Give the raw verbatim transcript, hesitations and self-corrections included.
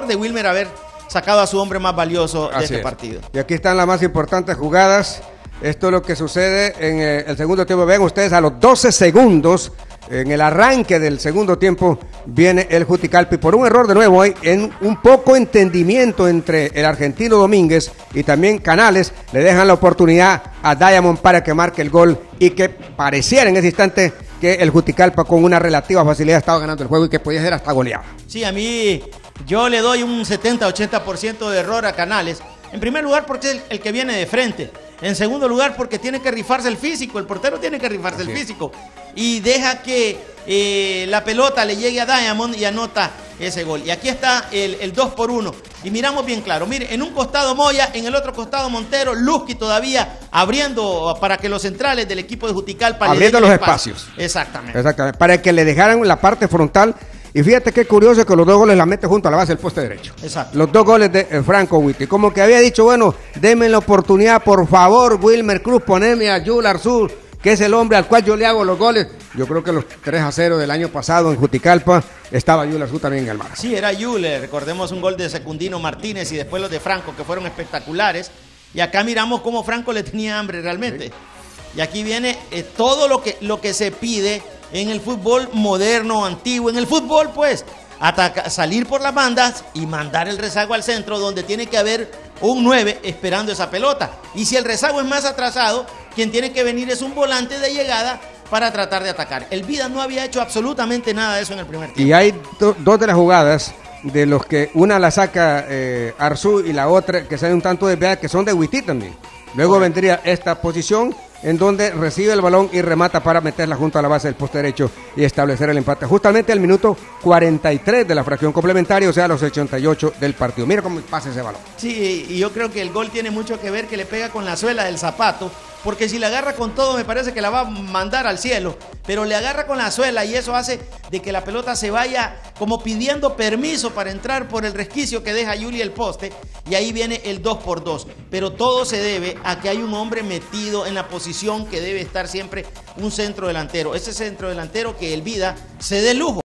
error de Wilmer haber sacado a su hombre más valioso de Así este es. partido. Y aquí están las más importantes jugadas. Esto es lo que sucede en eh, el segundo tiempo. Vean ustedes, a los doce segundos, en el arranque del segundo tiempo, viene el Juticalpa. Y por un error de nuevo, hay en un poco entendimiento entre el argentino Domínguez y también Canales, le dejan la oportunidad a Diamond para que marque el gol y que pareciera en ese instante que el Juticalpa con una relativa facilidad estaba ganando el juego y que podía ser hasta goleado. Sí, a mí yo le doy un setenta a ochenta por ciento de error a Canales. En primer lugar porque es el, el que viene de frente. En segundo lugar porque tiene que rifarse el físico. El portero tiene que rifarse el físico. Y deja que eh, la pelota le llegue a Diamond y anota ese gol. Y aquí está el, el dos por uno. Y miramos bien claro. Mire, en un costado Moya, en el otro costado Montero. Luzki todavía abriendo para que los centrales del equipo de Juticalpa abriendo le den los espacio. espacios. Exactamente. Exactamente. Para que le dejaran la parte frontal. Y fíjate qué curioso que los dos goles la mete junto a la base del poste derecho. Exacto. Los dos goles de eh, Franco Witty. Como que había dicho, bueno, denme la oportunidad, por favor, Wilmer Cruz, poneme a Yul Arzú, que es el hombre al cual yo le hago los goles. Yo creo que los tres a cero del año pasado en Juticalpa estaba Yul Arzú también en el mar. Sí, era Yul. Recordemos un gol de Secundino Martínez y después los de Franco, que fueron espectaculares. Y acá miramos cómo Franco le tenía hambre realmente. Sí. Y aquí viene eh, todo lo que, lo que se pide en el fútbol moderno, antiguo, en el fútbol pues, ataca, salir por las bandas y mandar el rezago al centro donde tiene que haber un nueve esperando esa pelota. Y si el rezago es más atrasado, quien tiene que venir es un volante de llegada para tratar de atacar. El Vida no había hecho absolutamente nada de eso en el primer tiempo. Y hay do, dos de las jugadas de los que una la saca eh, Arzú y la otra que sale un tanto desviada que son de Witty también. Luego okay. vendría esta posición en donde recibe el balón y remata para meterla junto a la base del poste derecho y establecer el empate. Justamente al minuto cuarenta y tres de la fracción complementaria, o sea, a los ochenta y ocho del partido. Mira cómo pasa ese balón. Sí, y yo creo que el gol tiene mucho que ver que le pega con la suela del zapato, porque si le agarra con todo me parece que la va a mandar al cielo, pero le agarra con la suela y eso hace de que la pelota se vaya como pidiendo permiso para entrar por el resquicio que deja Yuli el poste, y ahí viene el dos por dos. Pero todo se debe a que hay un hombre metido en la posición que debe estar siempre un centro delantero. Ese centro delantero que el Vida se dé lujo